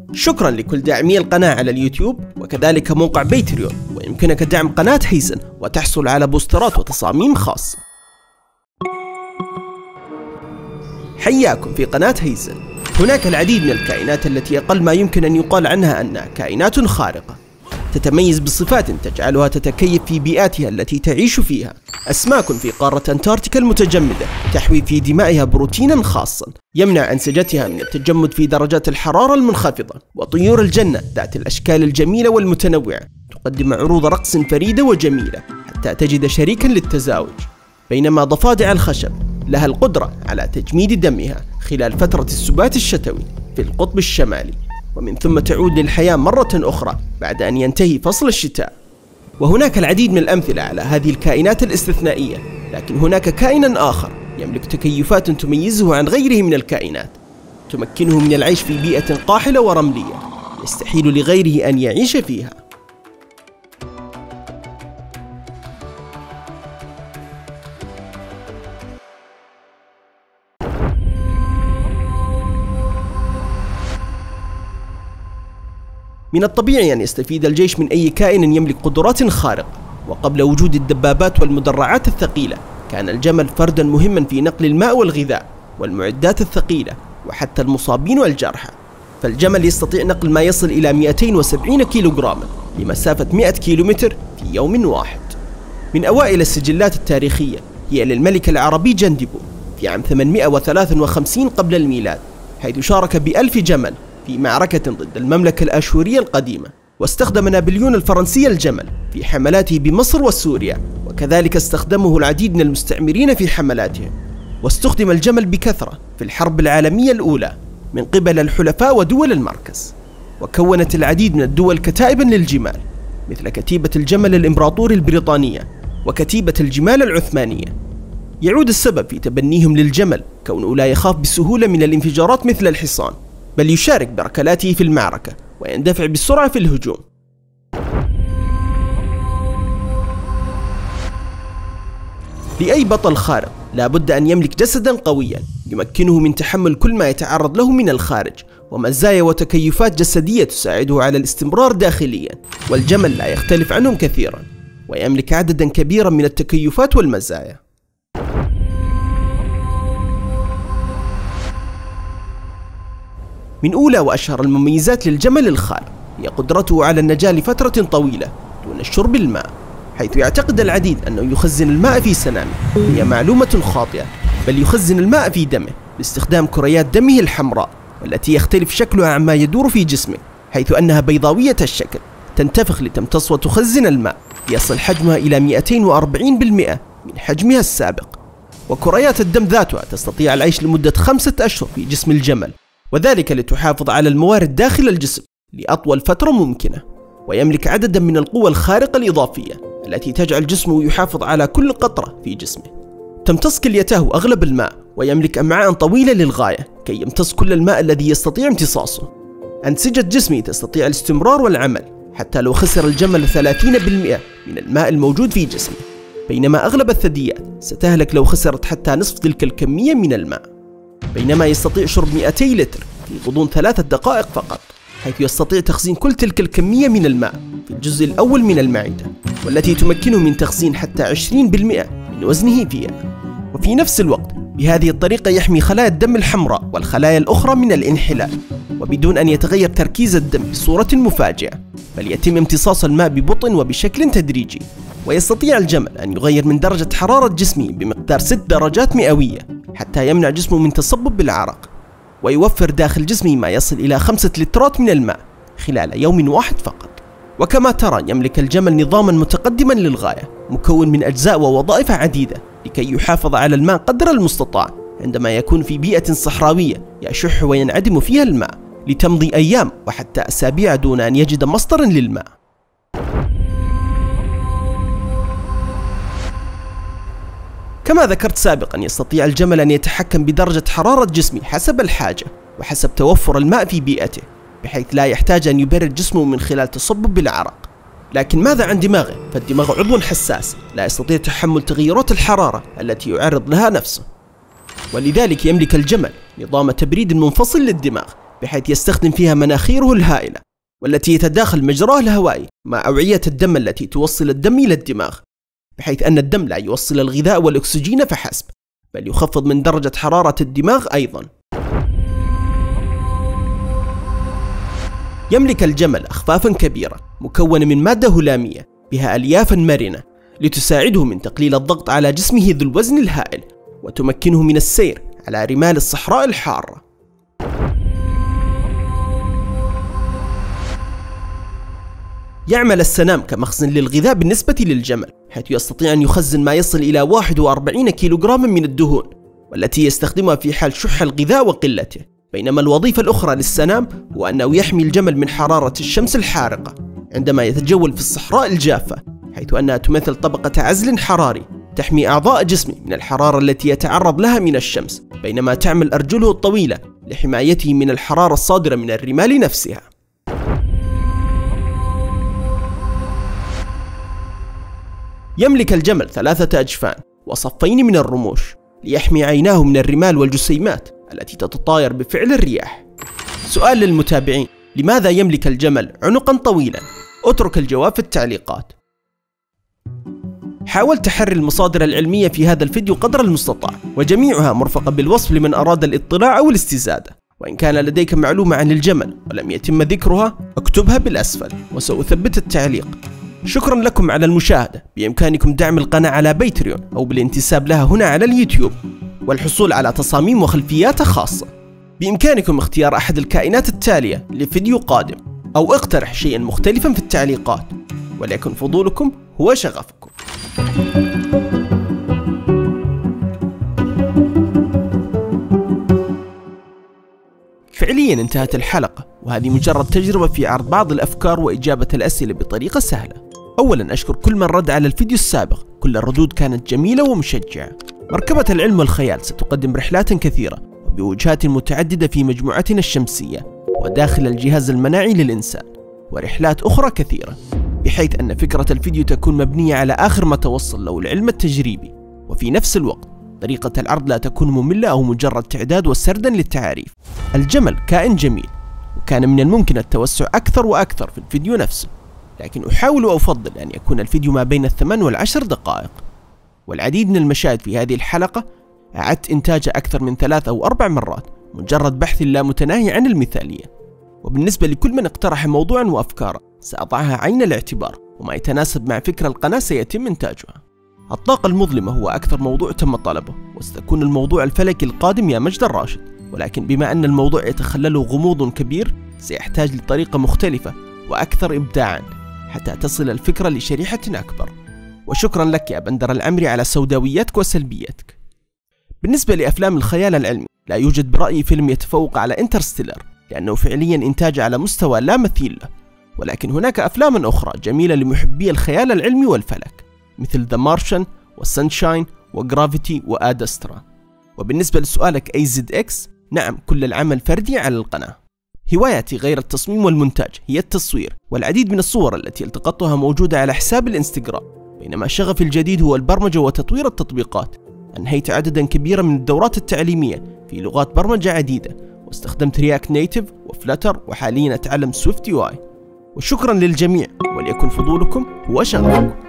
شكرا لكل داعمي القناة على اليوتيوب وكذلك موقع باتريون، ويمكنك دعم قناة هيزن وتحصل على بوسترات وتصاميم خاصة. حياكم في قناة هيزن. هناك العديد من الكائنات التي أقل ما يمكن أن يقال عنها أنها كائنات خارقة، تتميز بصفات تجعلها تتكيف في بيئاتها التي تعيش فيها. أسماك في قارة أنتاركتيكا المتجمدة تحوي في دمائها بروتينا خاصا يمنع أنسجتها من التجمد في درجات الحرارة المنخفضة. وطيور الجنة ذات الأشكال الجميلة والمتنوعة تقدم عروض رقص فريدة وجميلة حتى تجد شريكا للتزاوج، بينما ضفادع الخشب لها القدرة على تجميد دمها خلال فترة السبات الشتوي في القطب الشمالي، ومن ثم تعود للحياة مرة أخرى بعد أن ينتهي فصل الشتاء. وهناك العديد من الأمثلة على هذه الكائنات الاستثنائية، لكن هناك كائن آخر يملك تكيفات تميزه عن غيره من الكائنات، تمكنه من العيش في بيئة قاحلة ورملية يستحيل لغيره أن يعيش فيها. من الطبيعي أن يستفيد الجيش من أي كائن يملك قدرات خارقة، وقبل وجود الدبابات والمدرعات الثقيلة كان الجمل فردا مهما في نقل الماء والغذاء والمعدات الثقيلة وحتى المصابين والجرحى. فالجمل يستطيع نقل ما يصل إلى 270 كيلوغراما لمسافة 100 كيلومتر في يوم واحد. من أوائل السجلات التاريخية هي للملك العربي جندبو في عام 853 قبل الميلاد، حيث شارك ب1000 جمل في معركة ضد المملكة الآشورية القديمة. واستخدم نابليون الفرنسي الجمل في حملاته بمصر وسوريا، وكذلك استخدمه العديد من المستعمرين في حملاتهم. واستخدم الجمل بكثرة في الحرب العالمية الأولى من قبل الحلفاء ودول المركز، وكونت العديد من الدول كتائبا للجمال مثل كتيبة الجمل الإمبراطوري البريطانية وكتيبة الجمال العثمانية. يعود السبب في تبنيهم للجمل كونه لا يخاف بسهولة من الانفجارات مثل الحصان، بل يشارك بركلاته في المعركة ويندفع بسرعة في الهجوم. لأي بطل خارق لا بد أن يملك جسدا قويا يمكنه من تحمل كل ما يتعرض له من الخارج، ومزايا وتكيفات جسدية تساعده على الاستمرار داخليا. والجمل لا يختلف عنهم كثيرا ويملك عددا كبيرا من التكيفات والمزايا. من أولى وأشهر المميزات للجمل الخارق هي قدرته على النجاة لفترة طويلة دون الشرب الماء، حيث يعتقد العديد أنه يخزن الماء في سنامه. هي معلومة خاطئة، بل يخزن الماء في دمه باستخدام كريات دمه الحمراء، والتي يختلف شكلها عما يدور في جسمه، حيث أنها بيضاوية الشكل تنتفخ لتمتص وتخزن الماء يصل حجمها إلى 240% من حجمها السابق. وكريات الدم ذاتها تستطيع العيش لمدة 5 أشهر في جسم الجمل، وذلك لتحافظ على الموارد داخل الجسم لأطول فترة ممكنة. ويملك عددا من القوى الخارقة الإضافية التي تجعل جسمه يحافظ على كل قطرة في جسمه. تمتص كليته أغلب الماء، ويملك أمعاء طويلة للغاية كي يمتص كل الماء الذي يستطيع امتصاصه. أنسجة جسمه تستطيع الاستمرار والعمل حتى لو خسر الجمل 30% من الماء الموجود في جسمه، بينما أغلب الثدييات ستهلك لو خسرت حتى نصف تلك الكمية من الماء. بينما يستطيع شرب 200 لتر في غضون 3 دقائق فقط، حيث يستطيع تخزين كل تلك الكمية من الماء في الجزء الأول من المعدة، والتي تمكنه من تخزين حتى 20% من وزنه فيها. وفي نفس الوقت بهذه الطريقة يحمي خلايا الدم الحمراء والخلايا الأخرى من الانحلال، وبدون أن يتغير تركيز الدم بصورة مفاجئة، بل يتم امتصاص الماء ببطء وبشكل تدريجي. ويستطيع الجمل أن يغير من درجة حرارة جسمه بمقدار 6 درجات مئوية حتى يمنع جسمه من تصبب بالعرق، ويوفر داخل جسمه ما يصل إلى 5 لترات من الماء خلال يوم واحد فقط. وكما ترى يملك الجمل نظاما متقدما للغاية مكون من أجزاء ووظائف عديدة لكي يحافظ على الماء قدر المستطاع عندما يكون في بيئة صحراوية يشح وينعدم فيها الماء، لتمضي أيام وحتى أسابيع دون أن يجد مصدرا للماء. كما ذكرت سابقا يستطيع الجمل أن يتحكم بدرجة حرارة جسمه حسب الحاجة وحسب توفر الماء في بيئته، بحيث لا يحتاج أن يبرد جسمه من خلال تصبب بالعرق. لكن ماذا عن دماغه؟ فالدماغ عضو حساس لا يستطيع تحمل تغيرات الحرارة التي يعرض لها نفسه، ولذلك يملك الجمل نظام تبريد منفصل للدماغ بحيث يستخدم فيها مناخيره الهائلة والتي يتداخل مجراه الهوائي مع أوعية الدم التي توصل الدم إلى الدماغ، بحيث أن الدم لا يوصل الغذاء والأكسجين فحسب، بل يخفض من درجة حرارة الدماغ أيضا. يملك الجمل أخفافا كبيرة مكونة من مادة هلامية بها أليافا مرنة لتساعده من تقليل الضغط على جسمه ذو الوزن الهائل، وتمكنه من السير على رمال الصحراء الحارة. يعمل السنام كمخزن للغذاء بالنسبة للجمل، حيث يستطيع أن يخزن ما يصل إلى 41 كيلوغراما من الدهون، والتي يستخدمها في حال شح الغذاء وقلته. بينما الوظيفة الأخرى للسنام هو أنه يحمي الجمل من حرارة الشمس الحارقة عندما يتجول في الصحراء الجافة، حيث أنها تمثل طبقة عزل حراري تحمي أعضاء جسمه من الحرارة التي يتعرض لها من الشمس، بينما تعمل أرجله الطويلة لحمايته من الحرارة الصادرة من الرمال نفسها. يملك الجمل 3 أجفان وصفين من الرموش ليحمي عيناه من الرمال والجسيمات التي تتطاير بفعل الرياح. سؤال للمتابعين: لماذا يملك الجمل عنقا طويلا؟ اترك الجواب في التعليقات. حاولت تحري المصادر العلمية في هذا الفيديو قدر المستطاع، وجميعها مرفقة بالوصف لمن أراد الاطلاع أو الاستزادة. وإن كان لديك معلومة عن الجمل ولم يتم ذكرها اكتبها بالأسفل وسأثبت التعليق. شكرا لكم على المشاهدة. بإمكانكم دعم القناة على باتريون أو بالانتساب لها هنا على اليوتيوب والحصول على تصاميم وخلفيات خاصة. بإمكانكم اختيار أحد الكائنات التالية لفيديو قادم، أو اقترح شيئا مختلفا في التعليقات، وليكن فضولكم هو شغفكم. فعليا انتهت الحلقة، وهذه مجرد تجربة في عرض بعض الأفكار وإجابة الأسئلة بطريقة سهلة. أولا أشكر كل من رد على الفيديو السابق، كل الردود كانت جميلة ومشجعة. مركبة العلم والخيال ستقدم رحلات كثيرة وبوجهات متعددة في مجموعتنا الشمسية وداخل الجهاز المناعي للإنسان، ورحلات أخرى كثيرة، بحيث أن فكرة الفيديو تكون مبنية على آخر ما توصل له العلم التجريبي، وفي نفس الوقت طريقة العرض لا تكون مملة أو مجرد تعداد وسردا للتعاريف. الجمل كائن جميل، وكان من الممكن التوسع أكثر وأكثر في الفيديو نفسه، لكن أحاول وأفضل أن يكون الفيديو ما بين 8 و10 دقائق. والعديد من المشاهد في هذه الحلقة أعدت إنتاجها أكثر من 3 أو 4 مرات، مجرد بحث لا متناهي عن المثالية. وبالنسبة لكل من اقترح موضوعا وأفكارا سأضعها عين الاعتبار، وما يتناسب مع فكرة القناة سيتم إنتاجها. الطاقة المظلمة هو أكثر موضوع تم طلبه، وستكون الموضوع الفلكي القادم يا مجد الراشد، ولكن بما أن الموضوع يتخلله غموض كبير سيحتاج لطريقة مختلفة وأكثر إبداعا حتى تصل الفكرة لشريحة أكبر. وشكرا لك يا بندر العمري على سوداويتك وسلبيتك. بالنسبة لأفلام الخيال العلمي لا يوجد برأيي فيلم يتفوق على انترستيلر، لأنه فعليا إنتاج على مستوى لا مثيل له، ولكن هناك أفلام أخرى جميلة لمحبي الخيال العلمي والفلك مثل ذا مارشن وسانشاين وجرافيتي وآدسترا. وبالنسبة لسؤالك أي زد إكس، نعم كل العمل فردي على القناة. هوايتي غير التصميم والمونتاج هي التصوير، والعديد من الصور التي التقطتها موجودة على حساب الانستغرام، بينما شغفي الجديد هو البرمجة وتطوير التطبيقات. أنهيت عددا كبيرا من الدورات التعليمية في لغات برمجة عديدة، واستخدمت رياكت نيتيف وفلاتر، وحاليا أتعلم سويفت UI. وشكرا للجميع، وليكن فضولكم هو شغفكم.